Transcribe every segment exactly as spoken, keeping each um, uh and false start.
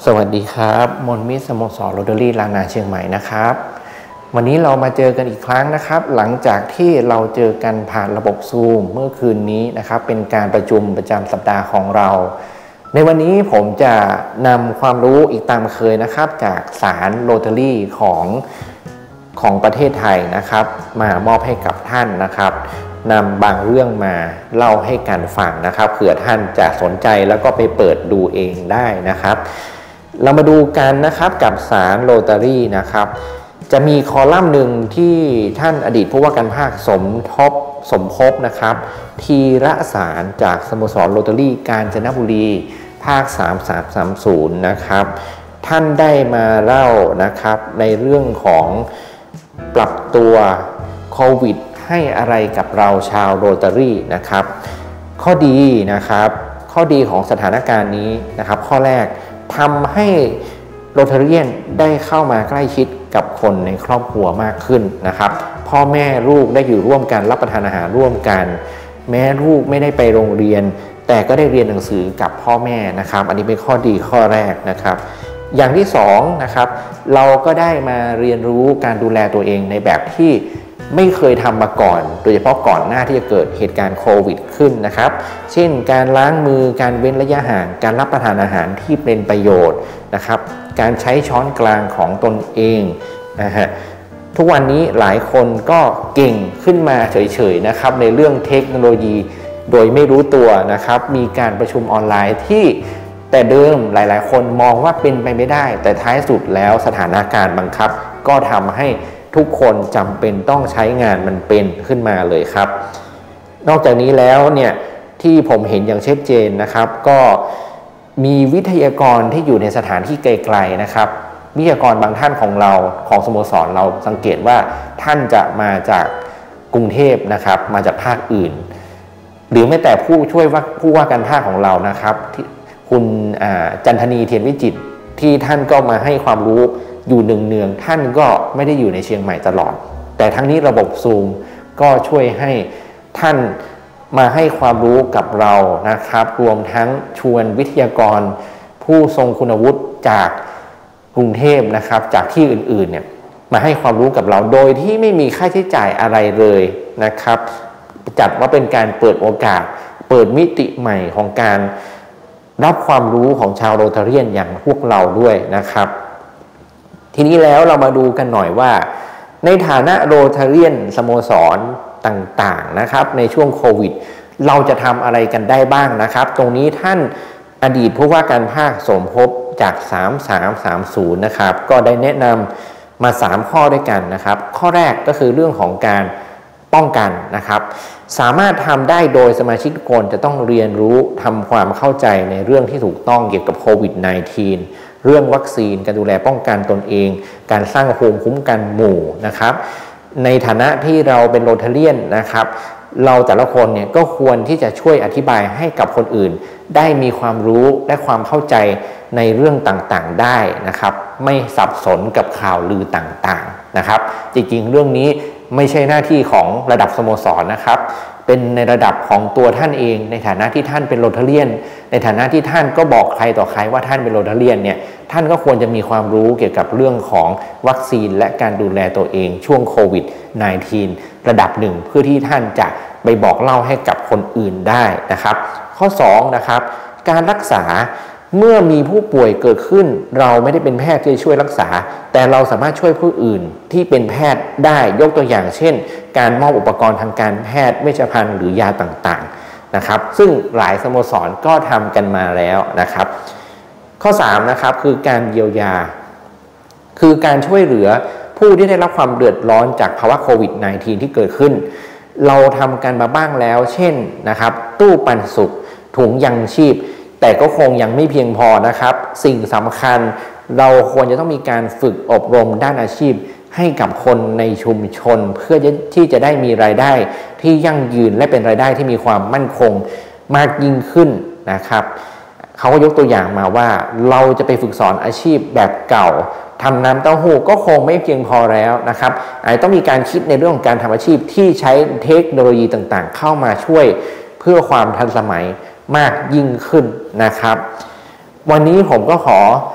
สวัสดีครับมนมิตรสโมสรโรตารี่ลานนาเชียงใหม่นะครับวันนี้เรามาเจอกันอีกครั้งนะครับหลังจากที่เราเจอกันผ่านระบบซูมเมื่อคืนนี้นะครับเป็นการประชุมประจำสัปดาห์ของเราในวันนี้ผมจะนำความรู้อีกตามเคยนะครับจากศาลโรตารี่ของของประเทศไทยนะครับมามอบให้กับท่านนะครับนำบางเรื่องมาเล่าให้กันฟังนะครับเผื่อท่านจะสนใจแล้วก็ไปเปิดดูเองได้นะครับเรามาดูกันนะครับกับศาลโรตารี่นะครับจะมีคอลัมน์หนึ่งที่ท่านอดีตผู้ว่าการภาคสมทบสมภพนะครับธีระสารจากสโมสรโรตารี่กาญจนบุรีภาคสามสามสามศูนย์นะครับท่านได้มาเล่านะครับในเรื่องของปรับตัวโควิดให้อะไรกับเราชาวโรตารี่นะครับข้อดีนะครับข้อดีของสถานการณ์นี้นะครับข้อแรกทำให้โรตาเรียนได้เข้ามาใกล้ชิดกับคนในครอบครัวมากขึ้นนะครับพ่อแม่ลูกได้อยู่ร่วมกันรับประทานอาหารร่วมกันแม้ลูกไม่ได้ไปโรงเรียนแต่ก็ได้เรียนหนังสือกับพ่อแม่นะครับอันนี้เป็นข้อดีข้อแรกนะครับอย่างที่สองนะครับเราก็ได้มาเรียนรู้การดูแลตัวเองในแบบที่ไม่เคยทำมาก่อนโดยเฉพาะก่อนหน้าที่จะเกิดเหตุการณ์โควิดขึ้นนะครับเช่นการล้างมือการเว้นระยะห่างการรับประทานอาหารที่เป็นประโยชน์นะครับการใช้ช้อนกลางของตนเองนะฮะทุกวันนี้หลายคนก็เก่งขึ้นมาเฉยๆนะครับในเรื่องเทคโนโลยีโดยไม่รู้ตัวนะครับมีการประชุมออนไลน์ที่แต่เดิมหลายๆคนมองว่าเป็นไปไม่ได้แต่ท้ายสุดแล้วสถานการณ์บังคับก็ทำให้ทุกคนจำเป็นต้องใช้งานมันเป็นขึ้นมาเลยครับนอกจากนี้แล้วเนี่ยที่ผมเห็นอย่างชัดเจนนะครับก็มีวิทยากรที่อยู่ในสถานที่ไกลๆนะครับวิทยากรบางท่านของเราของสโมสรเราสังเกตว่าท่านจะมาจากกรุงเทพนะครับมาจากภาคอื่นหรือแม้แต่ผู้ช่วยว่าผู้ว่าการภาคของเรานะครับที่คุณจันทนีเทียนวิจิตรที่ท่านก็มาให้ความรู้อยู่เนืองๆท่านก็ไม่ได้อยู่ในเชียงใหม่ตลอดแต่ทั้งนี้ระบบซูมก็ช่วยให้ท่านมาให้ความรู้กับเรานะครับรวมทั้งชวนวิทยากรผู้ทรงคุณวุฒิจากกรุงเทพนะครับจากที่อื่นๆเนี่ยมาให้ความรู้กับเราโดยที่ไม่มีค่าใช้จ่ายอะไรเลยนะครับจัดว่าเป็นการเปิดโอกาสเปิดมิติใหม่ของการรับความรู้ของชาวโรตาเรียนอย่างพวกเราด้วยนะครับทีนี้แล้วเรามาดูกันหน่อยว่าในฐานะโรตาเรียนสโมสรต่างๆนะครับในช่วงโควิดเราจะทำอะไรกันได้บ้างนะครับตรงนี้ท่านอดีตผู้ว่าการภาคสมภพจากสามสามสามศูนย์นะครับก็ได้แนะนำมาสามข้อด้วยกันนะครับข้อแรกก็คือเรื่องของการป้องกันนะครับสามารถทำได้โดยสมาชิกทุกคนจะต้องเรียนรู้ทำความเข้าใจในเรื่องที่ถูกต้องเกี่ยวกับโควิด สิบเก้า เรื่องวัคซีนการดูแลป้องกันตนเองการสร้างภูมิคุ้มกันหมู่นะครับในฐานะที่เราเป็นโรตาเรียนนะครับเราแต่ละคนเนี่ยก็ควรที่จะช่วยอธิบายให้กับคนอื่นได้มีความรู้และความเข้าใจในเรื่องต่างๆได้นะครับไม่สับสนกับข่าวลือต่างๆนะครับจริงๆเรื่องนี้ไม่ใช่หน้าที่ของระดับสโมสรนะครับเป็นในระดับของตัวท่านเองในฐานะที่ท่านเป็นโรตาเรียนในฐานะที่ท่านก็บอกใครต่อใครว่าท่านเป็นโรตาเรียนเนี่ยท่านก็ควรจะมีความรู้เกี่ยวกับเรื่องของวัคซีนและการดูแลตัวเองช่วงโควิด สิบเก้า ระดับหนึ่งเพื่อที่ท่านจะไปบอกเล่าให้กับคนอื่นได้นะครับข้อสองนะครับการรักษาเมื่อมีผู้ป่วยเกิดขึ้นเราไม่ได้เป็นแพทย์ที่จะช่วยรักษาแต่เราสามารถช่วยผู้อื่นที่เป็นแพทย์ได้ยกตัวอย่างเช่นการมอบอุปกรณ์ทางการแพทย์เวชภัณฑ์หรือยาต่างๆนะครับซึ่งหลายสโมสรก็ทำกันมาแล้วนะครับข้อสามนะครับคือการเยียวยาคือการช่วยเหลือผู้ที่ได้รับความเดือดร้อนจากภาวะโควิด สิบเก้า ที่เกิดขึ้นเราทำกันมาบ้างแล้วเช่นนะครับตู้ปันสุขถุงยังชีพแต่ก็คงยังไม่เพียงพอนะครับสิ่งสำคัญเราควรจะต้องมีการฝึกอบรมด้านอาชีพให้กับคนในชุมชนเพื่อที่จะได้มีรายได้ที่ยั่งยืนและเป็นรายได้ที่มีความมั่นคงมากยิ่งขึ้นนะครับเขาก็ยกตัวอย่างมาว่าเราจะไปฝึกสอนอาชีพแบบเก่าทำน้ำเต้าหู้ก็คงไม่เพียงพอแล้วนะครับอาจจะต้องมีการคิดในเรื่องของการทำอาชีพที่ใช้เทคโนโลยีต่างๆเข้ามาช่วยเพื่อความทันสมัยมากยิ่งขึ้นนะครับวันนี้ผมก็ขอ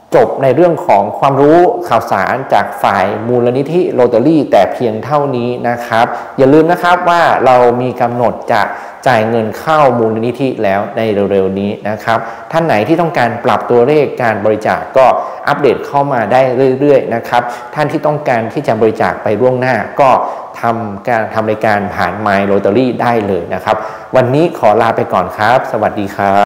จบในเรื่องของความรู้ข่าวสารจากฝ่ายมูลนิธิโรตารี่แต่เพียงเท่านี้นะครับอย่าลืมนะครับว่าเรามีกำหนดจะจ่ายเงินเข้ามูลนิธิแล้วในเร็วๆนี้นะครับท่านไหนที่ต้องการปรับตัวเลขการบริจาคก็อัปเดตเข้ามาได้เรื่อยๆนะครับท่านที่ต้องการที่จะบริจาคไปล่วงหน้าก็ทำการทำรายการผ่าน My Rotary ได้เลยนะครับวันนี้ขอลาไปก่อนครับสวัสดีครับ